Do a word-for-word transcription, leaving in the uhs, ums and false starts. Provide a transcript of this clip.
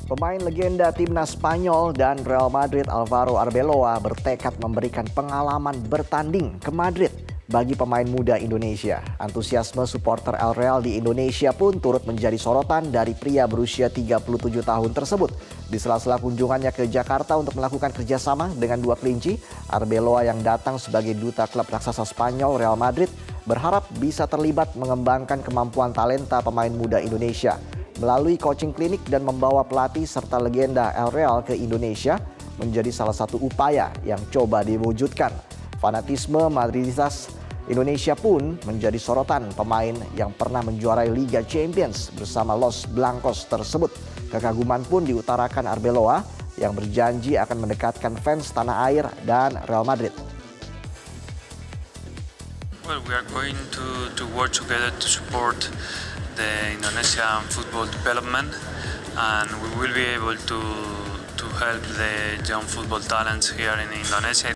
Pemain legenda timnas Spanyol dan Real Madrid Alvaro Arbeloa bertekad memberikan pengalaman bertanding ke Madrid bagi pemain muda Indonesia. Antusiasme supporter El Real di Indonesia pun turut menjadi sorotan dari pria berusia tiga puluh tujuh tahun tersebut. Di sela-sela kunjungannya ke Jakarta untuk melakukan kerjasama dengan dua kelinci, Arbeloa yang datang sebagai duta klub raksasa Spanyol Real Madrid berharap bisa terlibat mengembangkan kemampuan talenta pemain muda Indonesia. Melalui coaching klinik dan membawa pelatih serta legenda El Real ke Indonesia menjadi salah satu upaya yang coba diwujudkan. Fanatisme Madridistas Indonesia pun menjadi sorotan pemain yang pernah menjuarai Liga Champions bersama Los Blancos tersebut. Kekaguman pun diutarakan Arbeloa yang berjanji akan mendekatkan fans tanah air dan Real Madrid. Well, we are going to, to work together to support the Indonesian football development, and we will be able to to help the young football talents here in Indonesia.